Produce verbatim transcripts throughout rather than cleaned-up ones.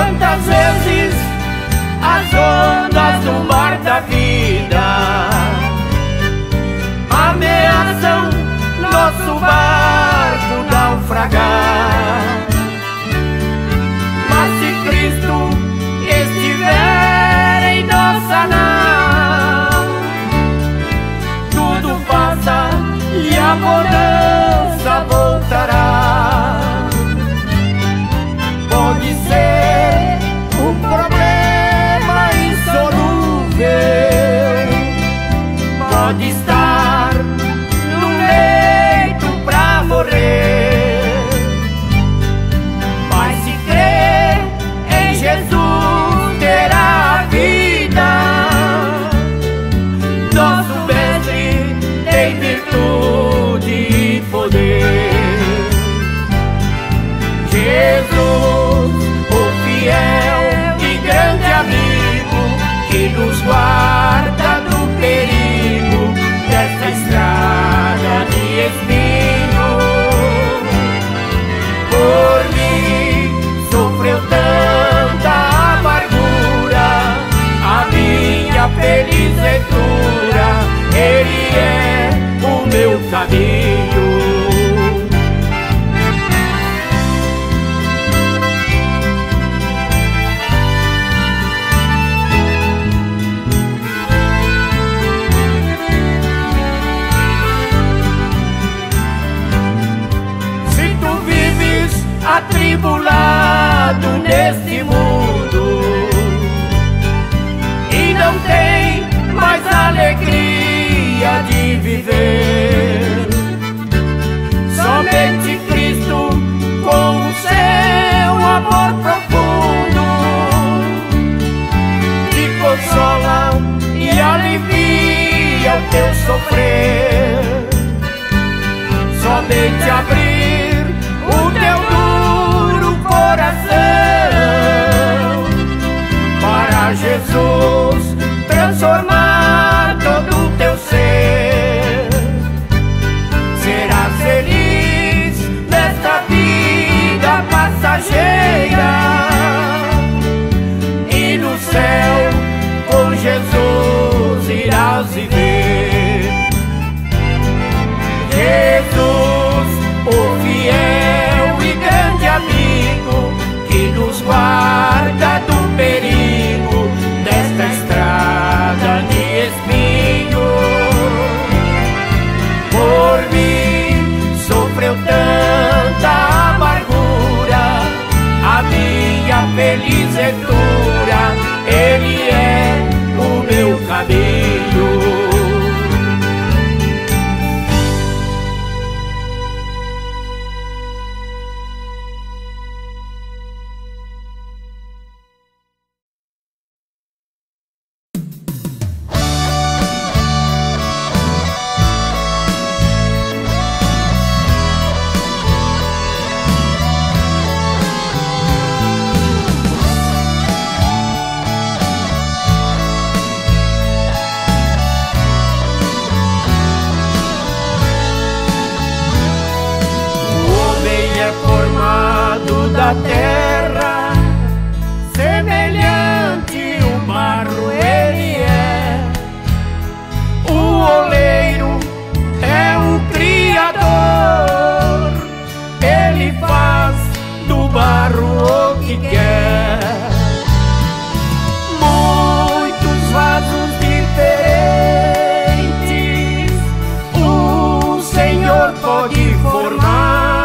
Quantas vezes as ondas do mar da vida ameaçam nosso barco naufragar, mas se Cristo estiver em nossa nau, tudo passa e a bonança voltará. Pode ser um problema insolúvel, pode estar no leito pra morrer, mas se crer em Jesus terá vida. Nosso mestre tem virtude e poder. Jesus, o fiel e grande amigo, que nos guarda do perigo dessa estrada de espinho. Por mim sofreu tanta amargura, a minha feliz ventura, Ele é o meu caminho. Atribulado neste mundo e não tem mais alegria de viver, somente Cristo com o seu amor profundo te consola e alivia o teu sofrer. Somente abrir o teu duro coração para Jesus transformar todo o teu ser. Serás feliz nesta vida passageira e no céu com Jesus irás viver. Jesus, o fiel e grande amigo, que nos guarda do perigo desta estrada de espinho. Por mim sofreu tanta amargura, a minha feliz ventura, Ele é o meu caminho. Da terra, semelhante o barro ele é. O oleiro é o Criador, ele faz do barro o que quer. Muitos vasos diferentes o Senhor pode formar,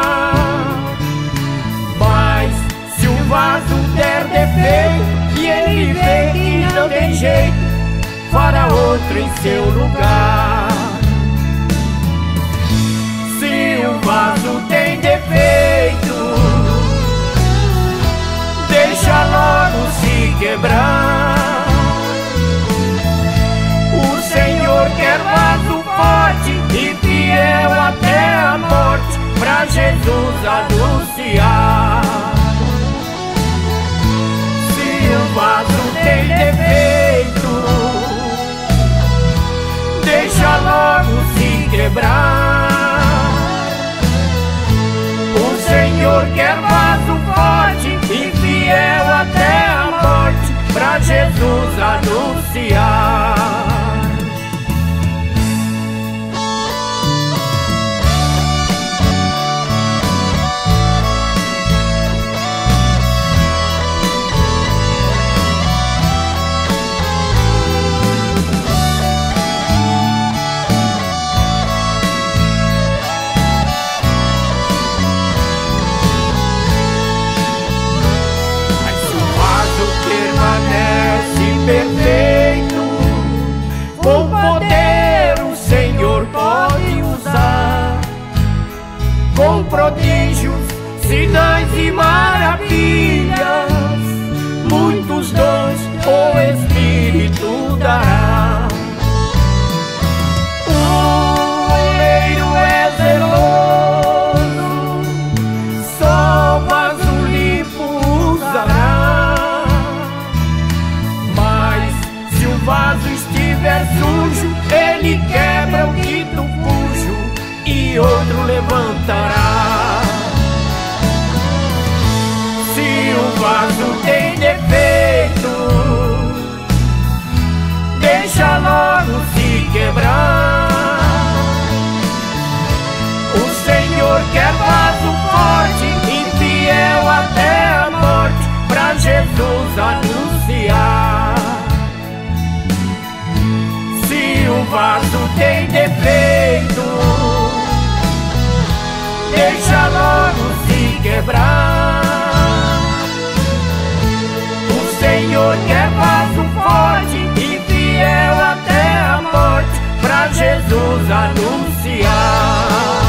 vaso der defeito e ele vê que não tem jeito, fará outro em seu lugar. Se o vaso tem defeito, deixa logo se quebrar. O Senhor quer vaso forte e fiel até a morte, pra Jesus anunciar. O vaso tem defeito, deixa logo se quebrar. O Senhor quer vaso forte e fiel até pra Jesus anunciar. Perfeito, com poder o Senhor pode usar, com prodígios, sinais e maravilhas, muitos dons o Espírito dará. O oleiro é zeloso, só vaso limpo usará. O vaso estiver sujo, ele quebra o quinto pujo e outro levantará. Se o vaso tem defeito, deixa logo se quebrar. O Senhor quer vaso forte e fiel até a morte, pra Jesus anunciar. O vaso tem defeito, deixa logo se quebrar. O Senhor quer vaso forte e fiel até a morte, pra Jesus anunciar.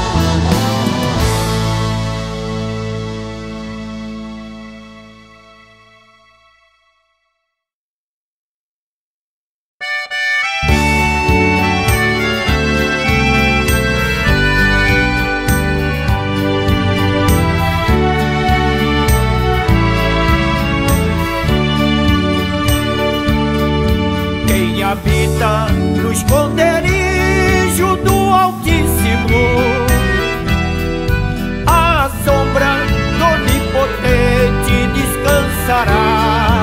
Habita no esconderijo do Altíssimo, à sombra do Onipotente descansará.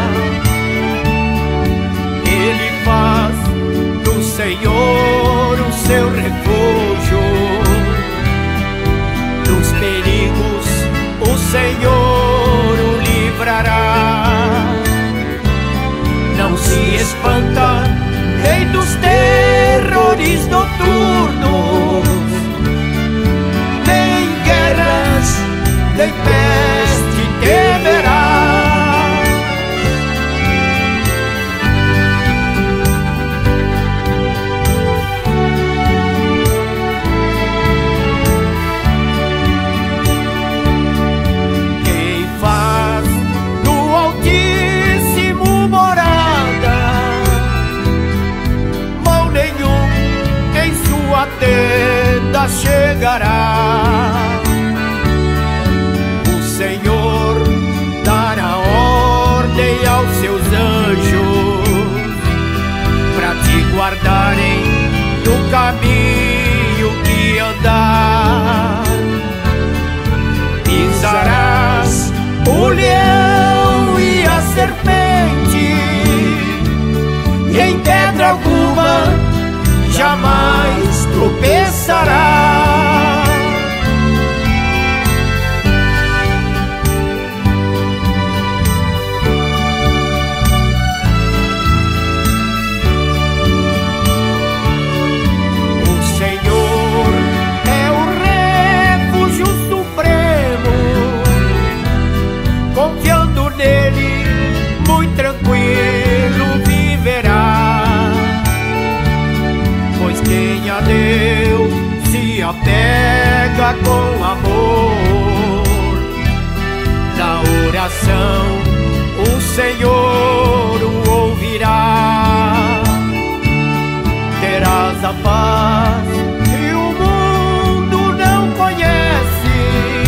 Ele faz do Senhor o seu refúgio, dos perigos o Senhor o livrará. Não se espanta, Rei dos terrores noturnos, nem guerras, nem peste temerá. Quem faz do Altíssimo morada, a tenda chegará. O Senhor dará ordem aos seus anjos pra te guardarem no caminho que andar. Pisarás o leão e a serpente, e em pedra alguma jamais tropeçará. O Senhor é o refúgio supremo, confiando nele, muito tranquilo viverá. Pois quem a Deus se apega com amor, na oração o Senhor o ouvirá. Terás a paz que o mundo não conhece,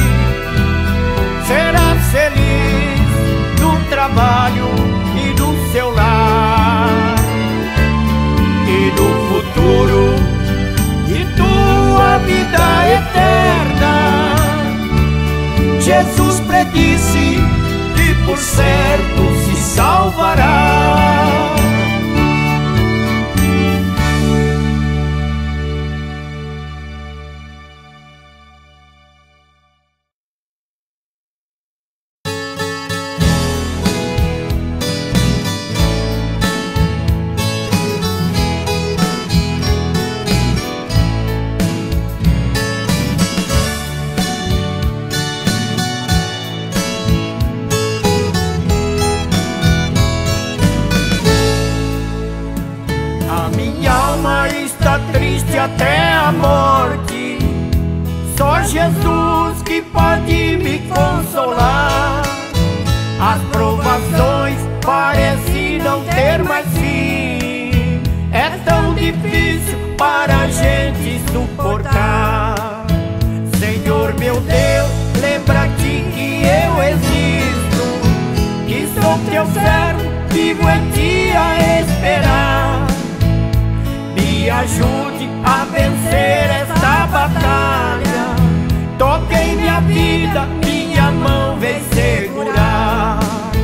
serás feliz no trabalho e no seu lar, e no futuro e tua vida eterna. Jesus predisse que por certo se salvará. Jesus que pode me consolar. As provações parecem não ter mais fim. É tão difícil para a gente suportar. Senhor meu Deus, lembra-te que eu existo, que sou teu servo, vivo em ti a esperar. Me ajude a vencer esta batalha. Toque em minha vida, minha mão vem segurar.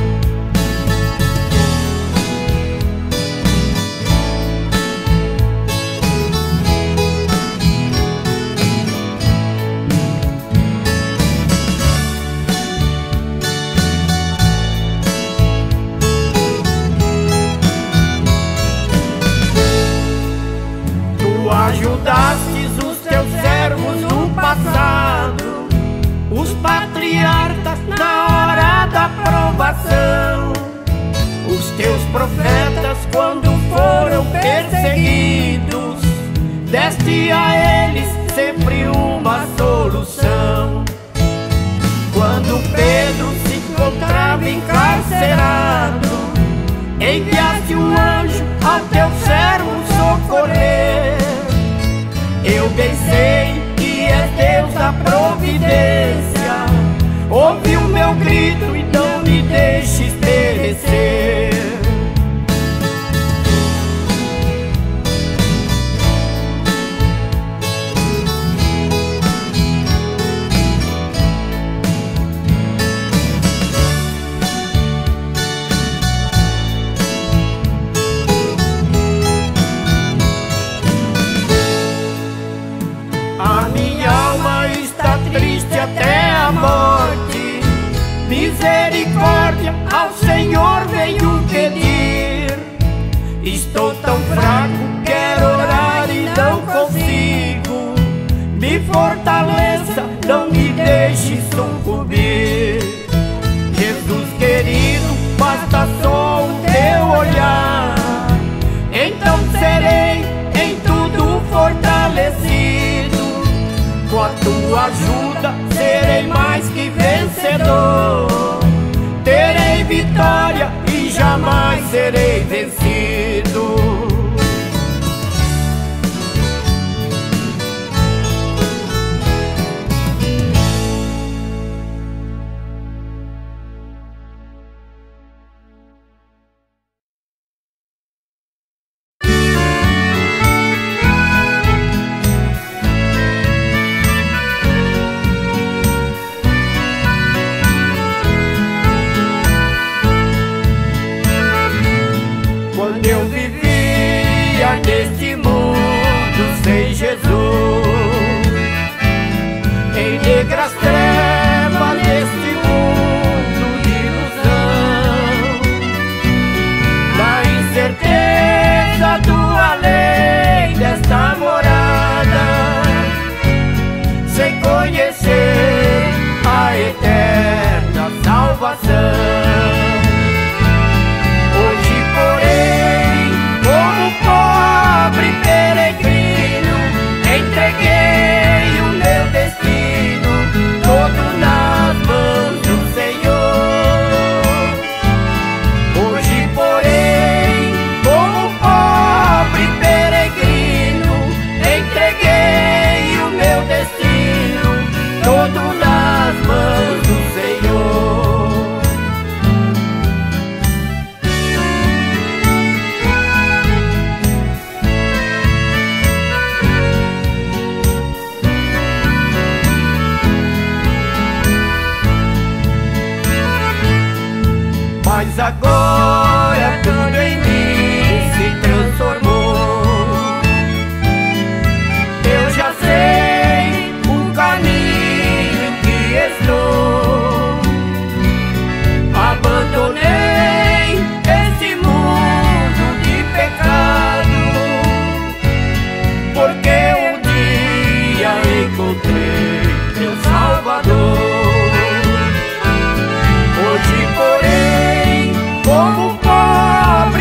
Ajudastes os teus servos no passado, os patriarcas na hora da provação, os teus profetas quando foram perseguidos, deste a eles sempre uma solução. Quando Pedro se encontrava encarcerado, enviaste um anjo ao teu servo socorrer. Eu bem sei que és Deus da providência. Ouve o meu grito e não me deixes perecer. Triste até a morte, misericórdia ao Senhor venho pedir. Estou tão fraco, quero orar e não consigo. Me fortaleça, não me deixe sucumbir. Jesus querido, basta só o teu olhar, então serei em tudo fortalecido. Com a tua ajuda serei mais que vencedor. Terei vitória e jamais serei vencido. Eu vivia neste mundo sem Jesus, em negras trevas neste mundo de ilusão, na incerteza do além desta morada, sem conhecer a eterna salvação. Entreguei o meu destino todo nas mãos do Senhor. Hoje, porém, como pobre peregrino, entreguei o meu destino todo nas mãos do Senhor. Mas agora tudo em mim se transformou. Eu já sei o caminho que estou. Abandonei esse mundo de pecado, porque um dia encontrei meu Salvador. Hoje, porém, como pobre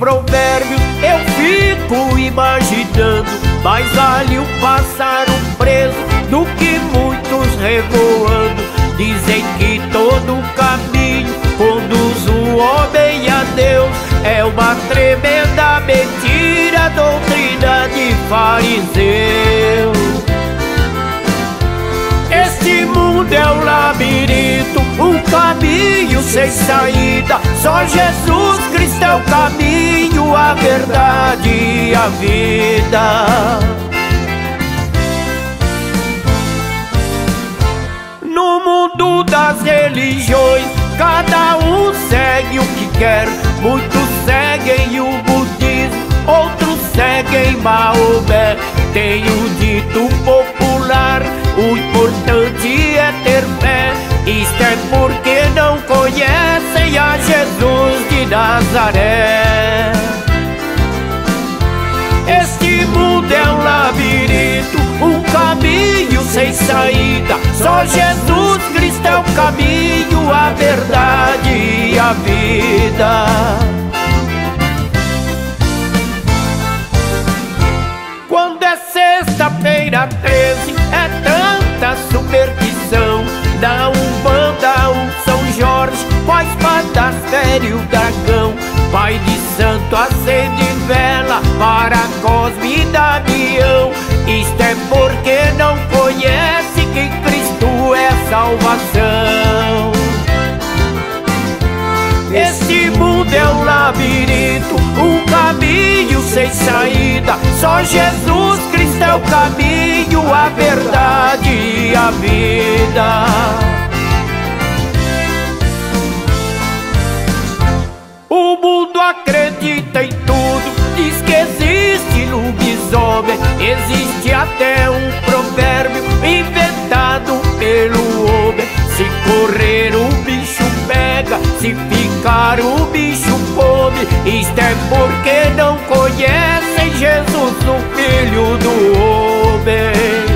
provérbios eu fico imaginando: mais vale um pássaro preso do que muitos revoando. Dizem que todo caminho conduz o homem a Deus. É uma tremenda mentira, doutrina de fariseu. Este mundo é um labirinto, um caminho sem saída. Só Jesus Cristo é o caminho, a verdade e a vida. No mundo das religiões, cada um segue o que quer. Muitos seguem o budismo, outros seguem Maomé. Tem o dito popular: o importante é ter fé. Isto é porque não conhecem a Jesus de Nazaré. Este mundo é um labirinto, um caminho sem saída. Só Jesus Cristo é o caminho, a verdade e a vida. Quando é sexta-feira treze, é tanta superstição. Na Umbanda, um São Jorge faz batastério o dragão. Pai de santo acende vela para Cosme e Damião. Isto é porque não conhece que Cristo é salvação. Este mundo é um labirinto, um caminho sem saída. Só Jesus Cristo é o caminho, a verdade e a vida. O mundo acredita em tudo, diz que existe lobisomem. Existe até um provérbio inventado pelo homem: se correr o bicho pega, se ficar o bicho come. Isto é porque não conhecem Jesus, o Filho do homem.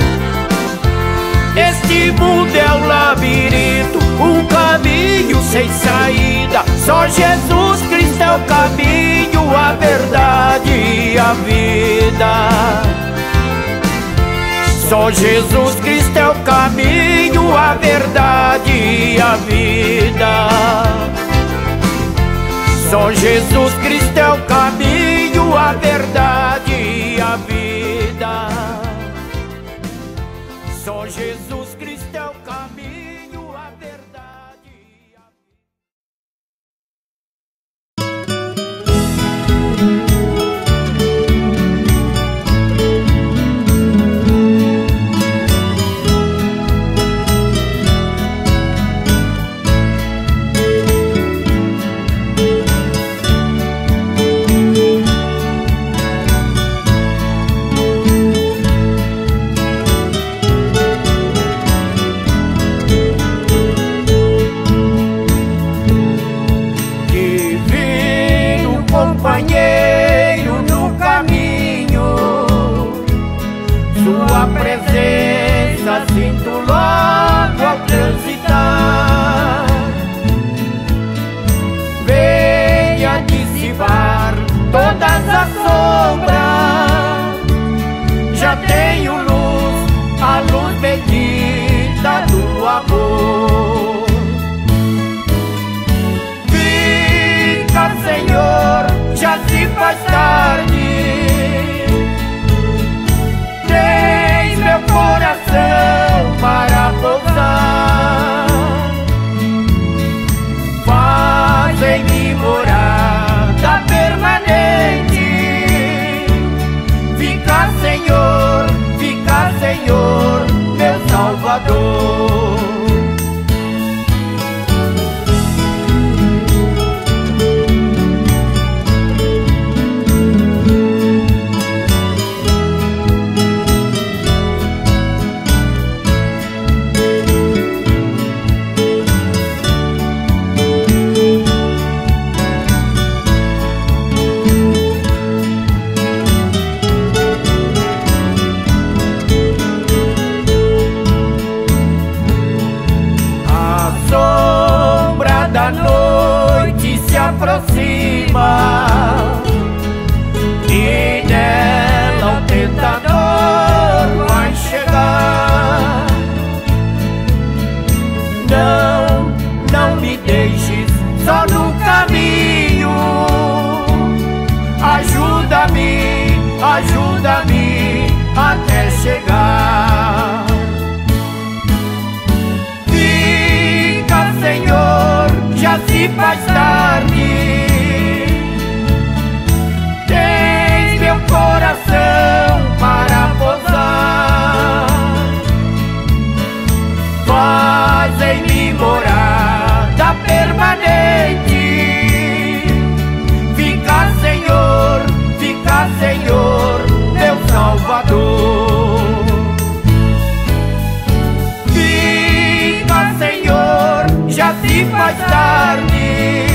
Este mundo é um labirinto, um caminho sem saída. Só Jesus Cristo é o caminho, a verdade e a vida. Só Jesus Cristo é o caminho, a verdade e a vida. Só Jesus Cristo é o caminho, a verdade e a vida. Só Jesus Cristo é o caminho, a verdade e a companheiro no caminho. Sua presença sinto logo ao transitar. Venha dissipar todas as sombras. Já tenho luz, a luz bendita do amor. Fica, Senhor, já se faz tarde. Tens meu coração para pousar. Faz em mim morada permanente. Fica, Senhor, fica, Senhor, meu Salvador. A noite se aproxima, se faz tarde. Tens meu coração para pousar, fazem-me morada permanente. Fica, Senhor, fica, Senhor, meu Salvador. Fica, Senhor, já se faz tarde.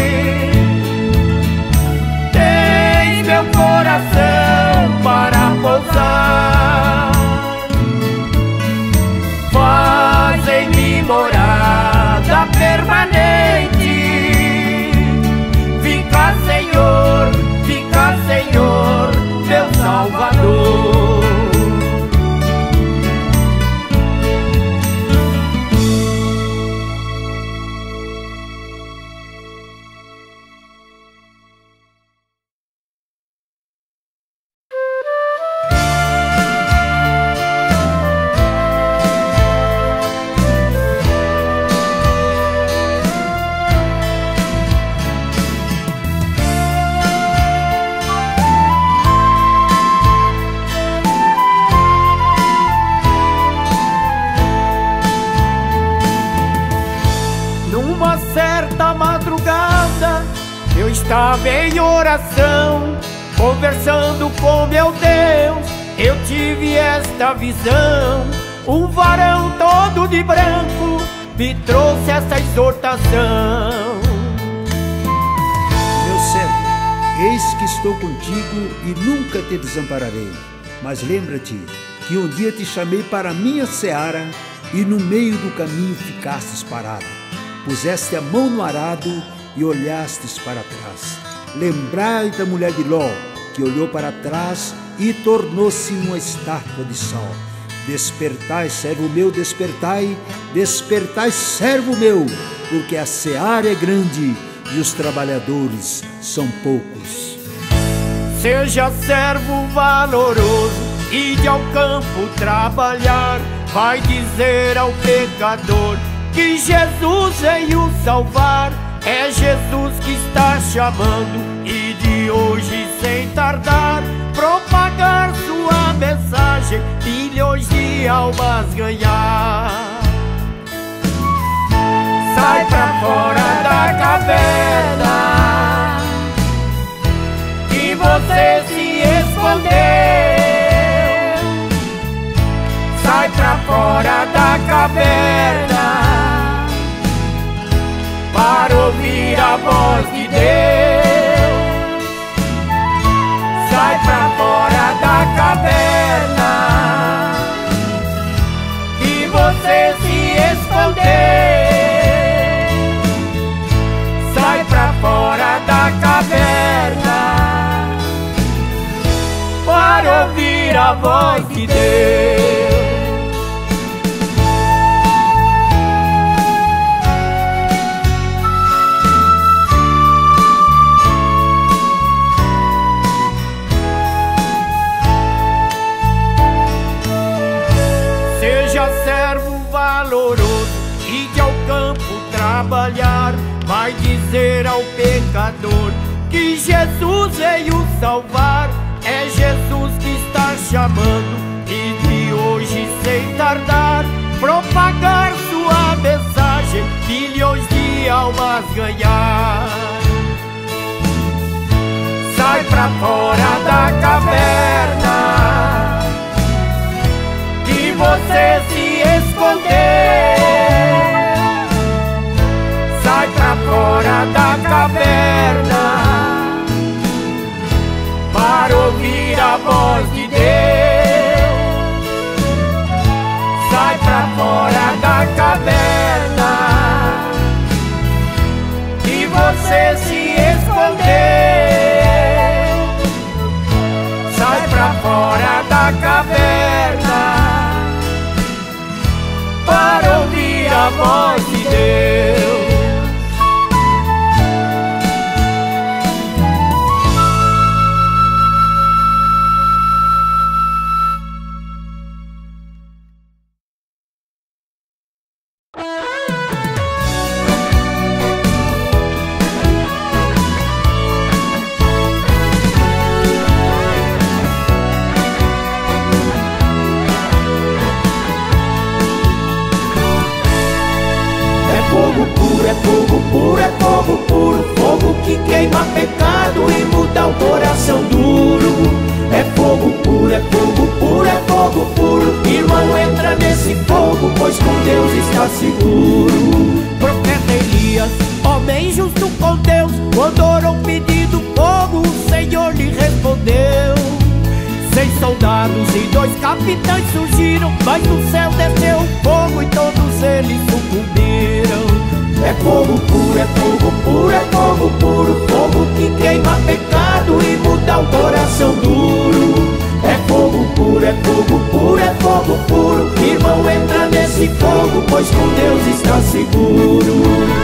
Tens meu coração para pousar, fazem-me morada permanente. Fica, Senhor, fica, Senhor, meu Salvador. Estava em oração, conversando com meu Deus, eu tive esta visão. Um varão todo de branco me trouxe esta exortação. Meu servo, eis que estou contigo e nunca te desampararei. Mas lembra-te que um dia te chamei para a minha seara e no meio do caminho ficastes parado. Puseste a mão no arado e olhastes para trás. Lembrai da mulher de Ló, que olhou para trás e tornou-se uma estátua de sal. Despertai, servo meu, despertai, despertai, servo meu, porque a seara é grande e os trabalhadores são poucos. Seja servo valoroso, ide ao campo trabalhar. Vai dizer ao pecador que Jesus veio salvar. É Jesus que está chamando, e de hoje sem tardar propagar sua mensagem, milhões de almas ganhar. Sai pra fora da caverna que você se escondeu. Sai pra fora da caverna para ouvir a voz de Deus. Sai pra fora da caverna que você se escondeu. Sai pra fora da caverna para ouvir a voz de Deus. Ide ao campo trabalhar. Vai dizer ao pecador que Jesus veio salvar. É Jesus que está chamando, e de hoje sem tardar propagar sua mensagem, milhões de almas ganhar. Sai pra fora da caverna que você se escondeu. Sai pra fora da caverna para ouvir a voz de Deus. Sai pra fora da caverna que você se escondeu. Sai pra fora da caverna para ouvir a voz de Deus. puro, é fogo puro, é fogo puro, fogo que queima pecado e muda o coração duro. É fogo puro, é fogo puro, é fogo puro, irmão, entra nesse fogo, pois com Deus está seguro. Profeta Elias, homem justo com Deus, quando orou pedindo fogo, o Senhor lhe respondeu. Seis soldados e dois capitães surgiram, mas do céu desceu fogo e todos eles sucumbiram. É fogo puro, é fogo puro, é fogo puro, fogo que queima pecado e muda o coração duro. É fogo puro, é fogo puro, é fogo puro, irmão, entra nesse fogo, pois com Deus está seguro.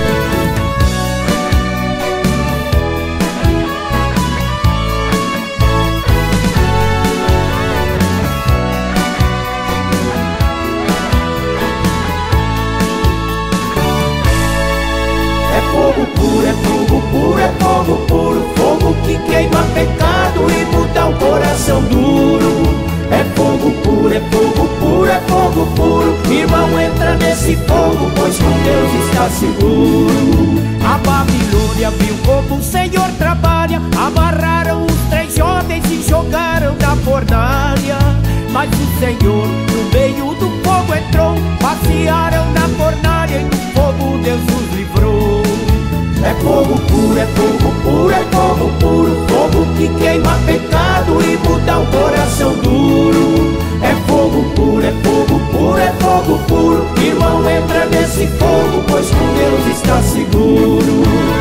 Fogo puro, é fogo puro, é fogo puro, fogo que queima pecado e muda o coração duro. É fogo puro, é fogo puro, é fogo puro, irmão, entra nesse fogo, pois com Deus está seguro. A Babilônia viu como o Senhor trabalha, amarraram os três jovens e jogaram na fornalha. Mas o Senhor no meio do fogo entrou, passearam na fornalha e do fogo Deus os livrou. É fogo puro, é fogo puro, é fogo puro, fogo que queima pecado e muda o coração duro. É fogo puro, é fogo puro, é fogo puro, irmão, entra nesse fogo, pois com Deus está seguro.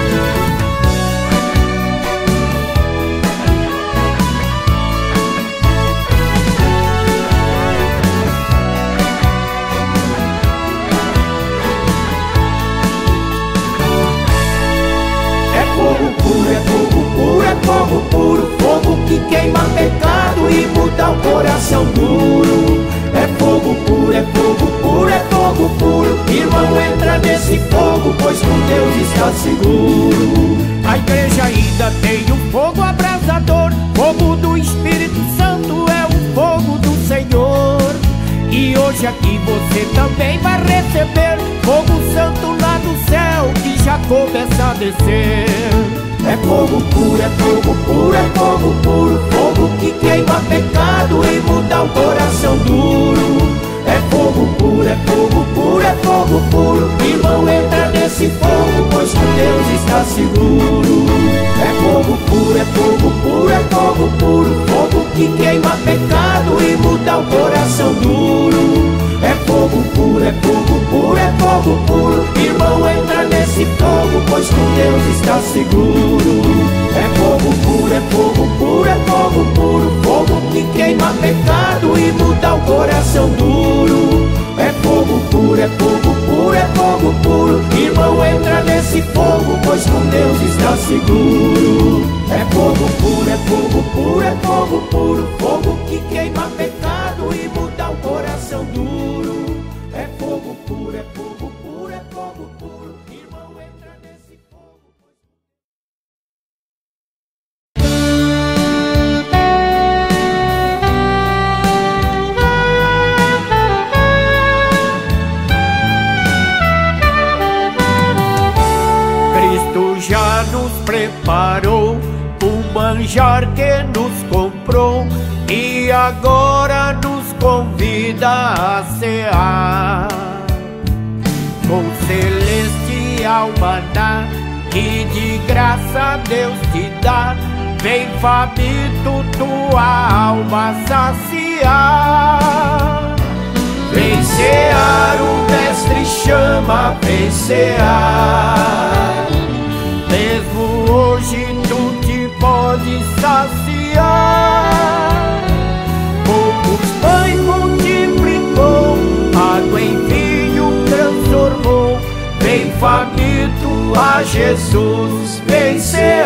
Fogo puro, fogo que queima pecado e muda o coração duro. É fogo puro, é fogo puro, é fogo puro, irmão, entra nesse fogo, pois com Deus está seguro. A igreja ainda tem um fogo abrasador, fogo do Espírito Santo é o fogo do Senhor. E hoje aqui você também vai receber fogo santo lá do céu, que já começa a descer. É fogo puro, é fogo puro, é fogo puro, fogo que queima pecado e muda o coração duro. É fogo puro, é fogo puro, é fogo puro, irmão, entra nesse fogo, pois com Deus está seguro. É fogo puro, é fogo puro, é fogo puro, fogo que queima pecado e muda o coração duro. É fogo puro, é fogo puro, é fogo puro, irmão, entra nesse fogo, pois com Deus está seguro. É fogo puro, é fogo puro, é fogo puro, fogo que queima pecado e muda o coração duro. É fogo puro, é fogo puro, é fogo puro, irmão, entra nesse fogo, pois com Deus está seguro. É fogo puro, é fogo puro, é fogo puro, fogo que queima pecado e muda o coração duro. É fogo puro, é fogo puro, é fogo puro, irmão, entra nesse fogo. Cristo já nos preparou o manjar que nos comprou e agora nos convida a cear com celestial maná que de graça Deus te dá. Vem faminto tua alma saciar. Vem cear, o mestre chama, vem cear. Mesmo hoje tu te podes saciar. Poucos pães multiplicou, água em vinho transformou. Vem faminto a Jesus, vem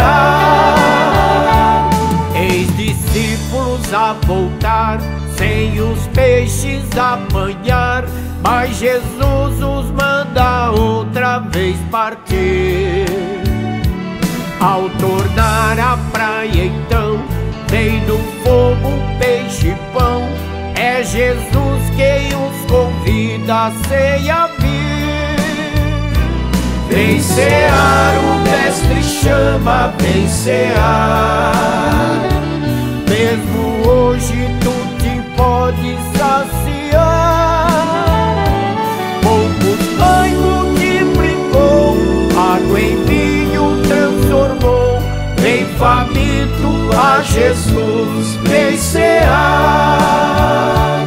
cear. Eis discípulos a voltar, sem os peixes apanhar, mas Jesus os manda outra vez partir. Ao tornar a praia então, vem do fogo peixe e pão. É Jesus quem os convida a ceia vir. vem cear, o mestre chama, vem cear. Mesmo hoje tu te podes saciar. Poucos pães multiplicou, água em vinho transformou. Vem faminto a Jesus, vem cear.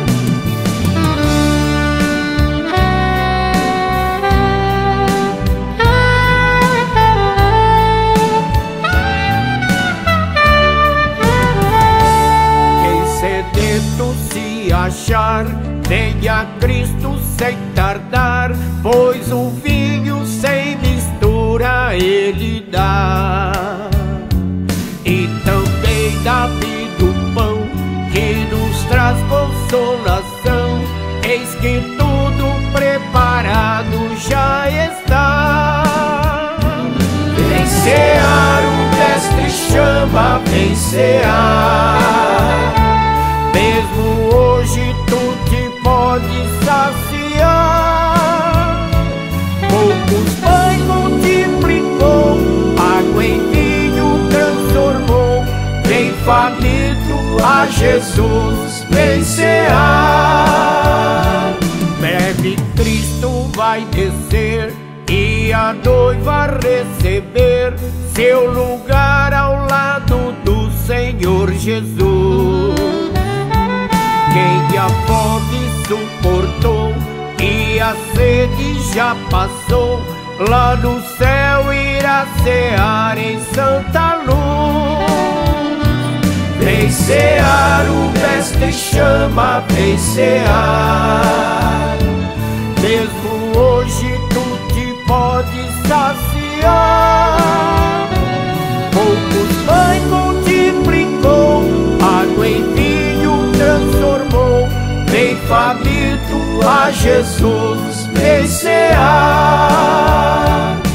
Se achar, venha a Cristo sem tardar, pois o vinho sem mistura Ele dá. E também dá vida o pão que nos traz consolação. Eis que tudo preparado já está. Vem cear, o mestre chama, vem cear. Mesmo hoje tu te podes saciar. Poucos pães multiplicou, água em vinho transformou. Vem faminto a Jesus, vem cear. Breve Cristo vai descer e a noiva receber seu lugar ao lado do Senhor Jesus. Quem a fome suportou e a sede já passou, lá no céu irá cear em santa luz. Vem cear, o mestre chama, vem cear. Mesmo hoje tu te podes saciar. Poucos pães multiplicou, água em vinho transformou. Vem faminto a Jesus, vem cear.